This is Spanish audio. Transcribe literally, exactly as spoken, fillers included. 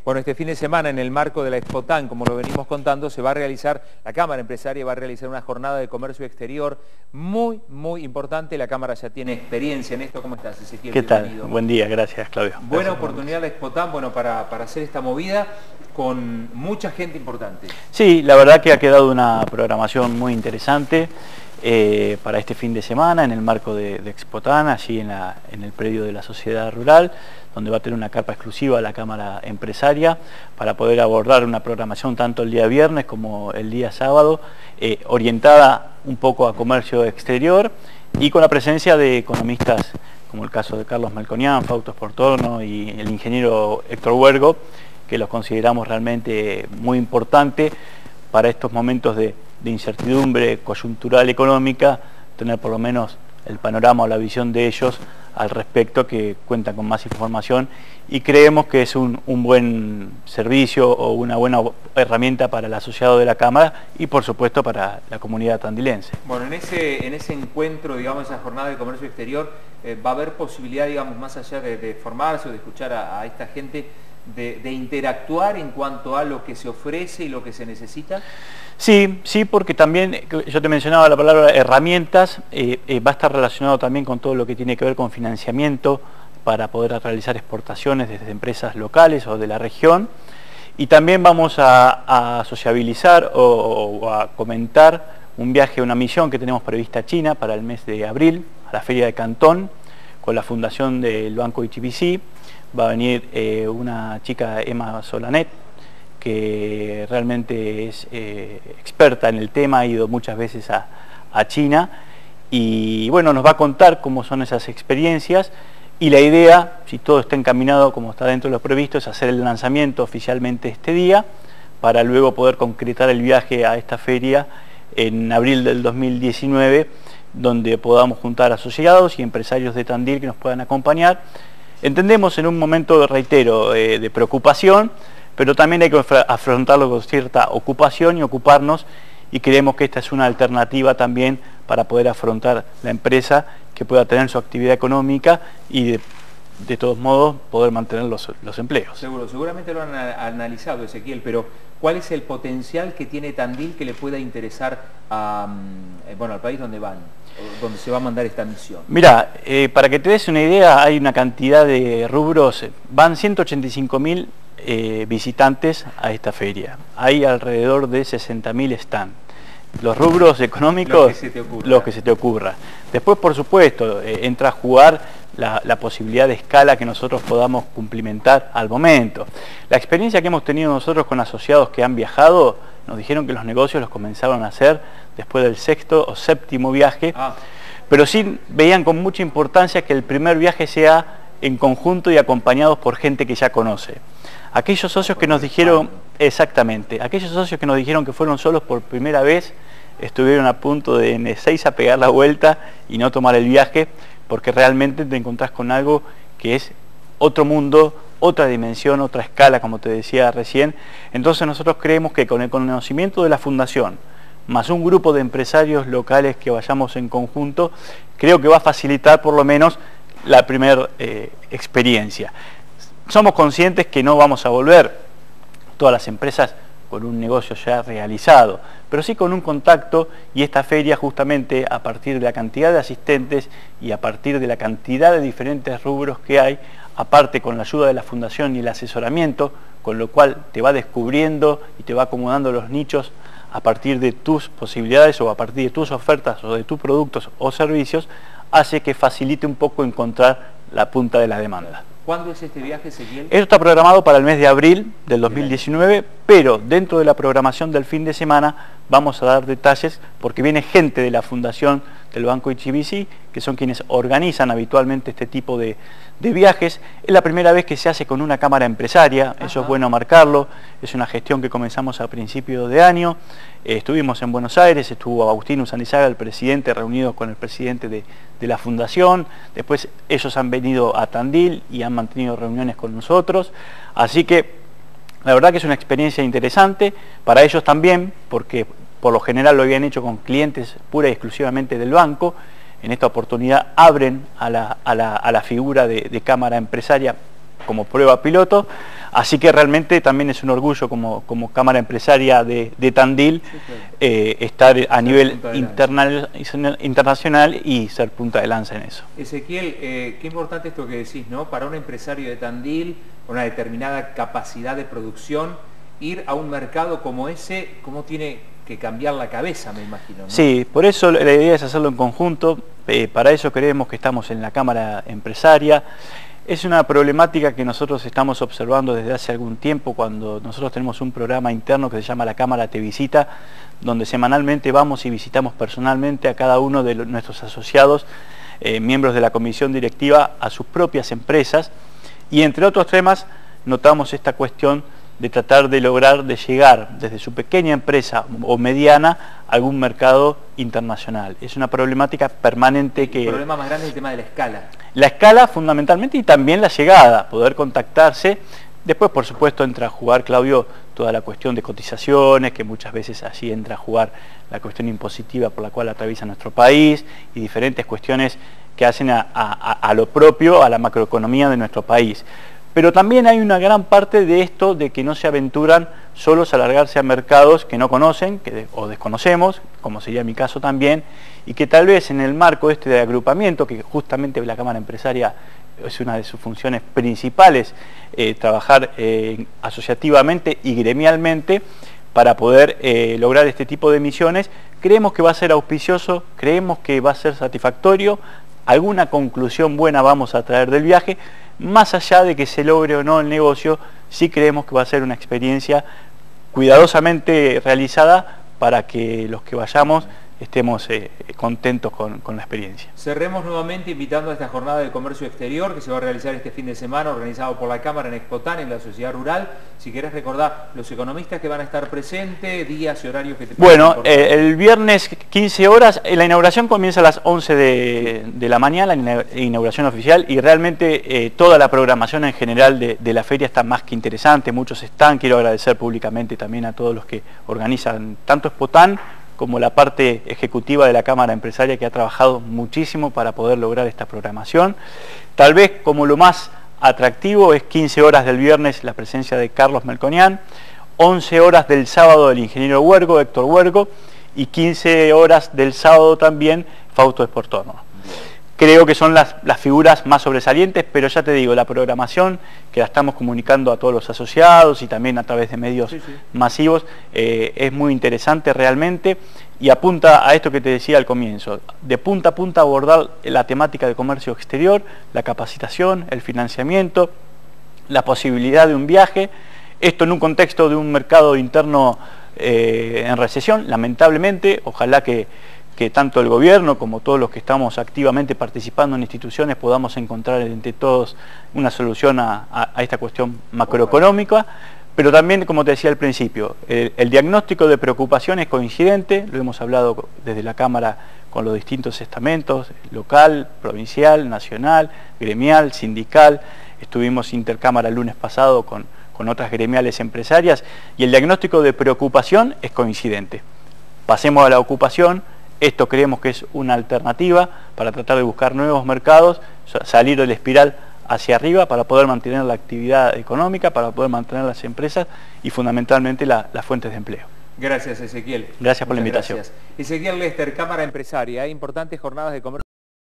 Bueno, este fin de semana, en el marco de la Expotán, como lo venimos contando, se va a realizar, la Cámara Empresaria va a realizar una jornada de comercio exterior muy, muy importante. La Cámara ya tiene experiencia en esto. ¿Cómo estás, Ezequiel? ¿Qué tal? Bienvenido. Buen día, gracias, Claudio. Buena Gracias, oportunidad la Expotán, bueno, para, para hacer esta movida con mucha gente importante. Sí, la verdad que ha quedado una programación muy interesante eh, para este fin de semana en el marco de, de Expotán, allí en, la, en el predio de la Sociedad Rural, donde va a tener una carpa exclusiva a la Cámara Empresaria para poder abordar una programación tanto el día viernes como el día sábado, eh, orientada un poco a comercio exterior y con la presencia de economistas como el caso de Carlos Melconian, Fausto Sportorno y el ingeniero Héctor Huergo, que los consideramos realmente muy importante para estos momentos de, de incertidumbre coyuntural económica, tener por lo menos el panorama o la visión de ellos al respecto, que cuentan con más información, y creemos que es un, un buen servicio o una buena herramienta para el asociado de la Cámara y por supuesto para la comunidad tandilense. Bueno, en ese, en ese encuentro, digamos, esa jornada de comercio exterior, eh, va a haber posibilidad, digamos, más allá de, de formarse o de escuchar a, a esta gente, de, de interactuar en cuanto a lo que se ofrece y lo que se necesita. Sí, sí, porque también, yo te mencionaba la palabra herramientas, eh, eh, va a estar relacionado también con todo lo que tiene que ver con financiamiento para poder realizar exportaciones desde empresas locales o de la región, y también vamos a, a sociabilizar o, o a comentar un viaje, una misión que tenemos prevista a China para el mes de abril, a la Feria de Cantón, con la fundación del Banco H B C. Va a venir eh, una chica, Emma Solanet, que realmente es eh, experta en el tema, ha ido muchas veces a, a China, y bueno, nos va a contar cómo son esas experiencias, y la idea, si todo está encaminado como está dentro de lo previsto, es hacer el lanzamiento oficialmente este día, para luego poder concretar el viaje a esta feria en abril del dos mil diecinueve, donde podamos juntar asociados y empresarios de Tandil que nos puedan acompañar. Entendemos en un momento, reitero, eh, de preocupación, pero también hay que afrontarlo con cierta ocupación y ocuparnos, y creemos que esta es una alternativa también para poder afrontar la empresa, que pueda tener su actividad económica y de, de todos modos poder mantener los, los empleos. Seguro, seguramente lo han analizado, Ezequiel, pero ¿cuál es el potencial que tiene Tandil que le pueda interesar a, bueno, al país donde van, donde se va a mandar esta misión? Mira, eh, para que te des una idea, hay una cantidad de rubros, van ciento ochenta y cinco mil Eh, visitantes a esta feria. Hay alrededor de sesenta mil stands. Los rubros económicos, lo que se te ocurra. Lo que se te ocurra. Después, por supuesto, eh, entra a jugar la, la posibilidad de escala que nosotros podamos cumplimentar al momento. La experiencia que hemos tenido nosotros con asociados que han viajado, nos dijeron que los negocios los comenzaron a hacer después del sexto o séptimo viaje, ah. pero sí veían con mucha importancia que el primer viaje sea en conjunto y acompañados por gente que ya conoce. Aquellos socios que nos dijeron, exactamente, aquellos socios que nos dijeron que fueron solos por primera vez, estuvieron a punto de en Ezeiza pegar la vuelta y no tomar el viaje, porque realmente te encontrás con algo que es otro mundo, otra dimensión, otra escala, como te decía recién. Entonces nosotros creemos que con el conocimiento de la Fundación, más un grupo de empresarios locales que vayamos en conjunto, creo que va a facilitar por lo menos la primera eh, experiencia. Somos conscientes que no vamos a volver todas las empresas con un negocio ya realizado, pero sí con un contacto, y esta feria justamente a partir de la cantidad de asistentes y a partir de la cantidad de diferentes rubros que hay, aparte con la ayuda de la Fundación y el asesoramiento, con lo cual te va descubriendo y te va acomodando los nichos a partir de tus posibilidades o a partir de tus ofertas o de tus productos o servicios, hace que facilite un poco encontrar la punta de la demanda. ¿Cuándo es este viaje, Ezequiel? Esto está programado para el mes de abril del dos mil diecinueve, pero dentro de la programación del fin de semana vamos a dar detalles, porque viene gente de la Fundación del Banco H B C, que son quienes organizan habitualmente este tipo de, de viajes. Es la primera vez que se hace con una cámara empresaria, Ajá. Eso es bueno marcarlo, es una gestión que comenzamos a principios de año. Eh, estuvimos en Buenos Aires, estuvo Agustín Uzanizaga, el presidente, reunido con el presidente de, de la Fundación. Después ellos han venido a Tandil y han mantenido reuniones con nosotros, así que la verdad que es una experiencia interesante para ellos también, porque por lo general lo habían hecho con clientes pura y exclusivamente del banco. En esta oportunidad abren a la, a la, a la figura de, de cámara empresaria como prueba piloto, Así que realmente también es un orgullo como, como Cámara Empresaria de, de Tandil, sí, claro. eh, estar a ser nivel internal, internacional y ser punta de lanza en eso. Ezequiel, eh, qué importante esto que decís, ¿no? Para un empresario de Tandil, con una determinada capacidad de producción, ir a un mercado como ese, ¿cómo tiene que cambiar la cabeza, me imagino, ¿no? Sí, por eso la idea es hacerlo en conjunto, eh, para eso creemos que estamos en la Cámara Empresaria. Es una problemática que nosotros estamos observando desde hace algún tiempo, cuando nosotros tenemos un programa interno que se llama La Cámara Te Visita, donde semanalmente vamos y visitamos personalmente a cada uno de los, nuestros asociados, eh, miembros de la comisión directiva, a sus propias empresas, y entre otros temas notamos esta cuestión de tratar de lograr de llegar desde su pequeña empresa o mediana a algún mercado internacional. Es una problemática permanente que... El problema más grande es el tema de la escala. La escala fundamentalmente, y también la llegada, poder contactarse. Después, por supuesto, entra a jugar, Claudio, toda la cuestión de cotizaciones, que muchas veces allí entra a jugar la cuestión impositiva por la cual atraviesa nuestro país, y diferentes cuestiones que hacen a, a, a lo propio, a la macroeconomía de nuestro país. Pero también hay una gran parte de esto de que no se aventuran solos a largarse a mercados que no conocen que de, o desconocemos, como sería mi caso también, y que tal vez en el marco este de agrupamiento, que justamente la Cámara Empresaria es una de sus funciones principales, eh, trabajar eh, asociativamente y gremialmente para poder eh, lograr este tipo de misiones, creemos que va a ser auspicioso, creemos que va a ser satisfactorio, alguna conclusión buena vamos a traer del viaje. Más allá de que se logre o no el negocio, sí creemos que va a ser una experiencia cuidadosamente realizada para que los que vayamos estemos eh, contentos con, con la experiencia. Cerremos nuevamente invitando a esta jornada de comercio exterior que se va a realizar este fin de semana, organizado por la Cámara en Expotán, en la sociedad rural. Si querés recordar los economistas que van a estar presentes, días y horarios que te... Bueno, eh, el viernes quince horas, la inauguración comienza a las once de, de la mañana, la inauguración oficial, y realmente eh, toda la programación en general de, de la feria está más que interesante, muchos están. Quiero agradecer públicamente también a todos los que organizan tanto Expotán como la parte ejecutiva de la Cámara Empresaria, que ha trabajado muchísimo para poder lograr esta programación. Tal vez como lo más atractivo es quince horas del viernes la presencia de Carlos Melconian, once horas del sábado del ingeniero Huergo, Héctor Huergo, y quince horas del sábado también Fausto Esportorno. Creo que son las, las figuras más sobresalientes, pero ya te digo, la programación que la estamos comunicando a todos los asociados y también a través de medios sí, sí. masivos, eh, es muy interesante realmente, y apunta a esto que te decía al comienzo, de punta a punta abordar la temática de comercio exterior, la capacitación, el financiamiento, la posibilidad de un viaje, esto en un contexto de un mercado interno eh, en recesión, lamentablemente. Ojalá que que tanto el gobierno como todos los que estamos activamente participando en instituciones podamos encontrar entre todos una solución a, a, a esta cuestión macroeconómica, pero también, como te decía al principio, el, el diagnóstico de preocupación es coincidente, lo hemos hablado desde la Cámara con los distintos estamentos, local, provincial, nacional, gremial, sindical. Estuvimos intercámara el lunes pasado con, con otras gremiales empresarias, y el diagnóstico de preocupación es coincidente. Pasemos a la ocupación. Esto creemos que es una alternativa para tratar de buscar nuevos mercados, salir de la espiral hacia arriba para poder mantener la actividad económica, para poder mantener las empresas y fundamentalmente la, las fuentes de empleo. Gracias, Ezequiel. Gracias por Muchas la invitación. Gracias. Ezequiel Lester, Cámara Empresaria, hay importantes jornadas de comercio.